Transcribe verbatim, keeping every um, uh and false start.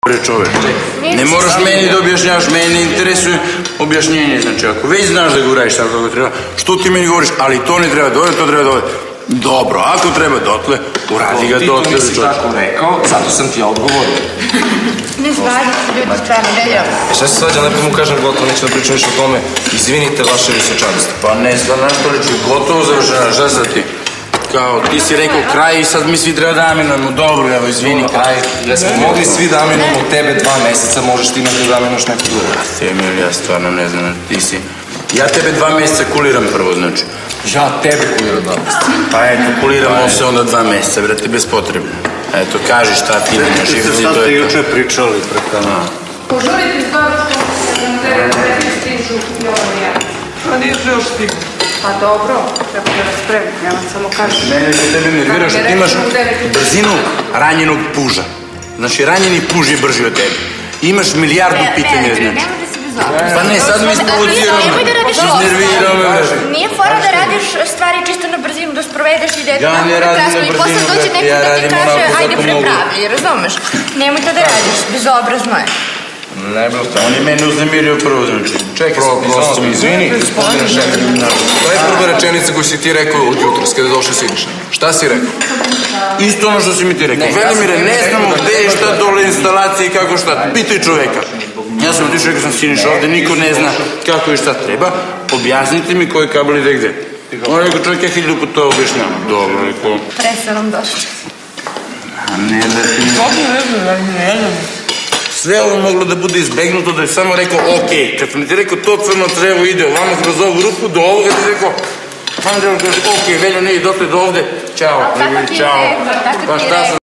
čovek. Ne moraš meni da objašnjavaš, meni ne interesuje objašnjenje. Znači, ako već znaš da ga uradiš tako kako treba, što ti meni govoriš, ali to ne treba dole, to treba dole. Dobro, ako treba dotle, uradi ga dotle. Ti to nisi tako rekao, zato sam ti ja odgovorio. Ne zvadi se ljudi stvarno, Velja. Šta se svađa, lepo mu kažem gotovo, neću da pričam više o tome. Izvinite vaše visočanstvo. Pa ne, sad naš to reći, gotovo završena, šta sad ti? Kao, ti si rekao kraj i sad mi svi treba da aminujemo, dobro, evo, izvini, kraj. Ja smo mogli svi da aminujemo tebe dva meseca, možeš ti imati da aminuš neko drugo. Emil, ja stvarno ne znam, ti si... Ja tebe dva meseca kuliram prvo, znači. Ja tebe kuliram dva meseca. Pa eto, kuliramo se onda dva meseca, brate, bez potrebe. Eto, kaži šta ti imaš i to je to. Šta ste juče pričali preko nama? Požurite s babičkom, da nam treba da stižu i ovo ja. Pa nije se još stigno. Pa dobro, treba da raspremim, ja vam samo kažem. Mene se tebi nervira što ti imaš brzinu ranjenog puža. Znači, ranjeni puž je brži od tebe. Imaš milijardu pitanja, znači. Pa ne, sad mi isprovociramo. Nemoj da radiš ovo. Iznervirao me, brže. Nije fora da radiš stvari čisto na brzinu, da sprovedeš i da je Ja ne radim na I posle brzinu, doći brate, ja neko da ti radim kaže, onako ajde kako mogu. prepravi, razumeš? Nemoj to da radiš, bezobrazno je. Ne bilo to. On je mene uznemirio prvo, znači. Čekaj, prosto mi izvini, gospodine Šefer. To je prva rečenica koju si ti rekao od jutros, kada je došao Siniša. Šta si rekao? Isto ono što si mi ti rekao. Velimire, ne znamo gde je šta dole instalacije i kako šta. Pitaj čoveka. Ja sam otišao, rekao sam Siniša ovde, niko ne zna kako i šta treba. Objasnite mi koji kabel ide gde. On je rekao, čovjek je hiljadu puta to objašnjava. Dobro, rekao. Presanom došli. A ne da ti... Dobro, ne znam, ja ne znam. Sve ovo moglo da bude izbegnuto da je samo rekao okej. Kad sam ti rekao to crno crevo ide ovamo kroz ovu rupu do ovoga ti rekao samo da kažeš okej, Velja ne ide dotle do ovde. Ćao, Tako ti je čao. rekao, tako ti je Pa šta sam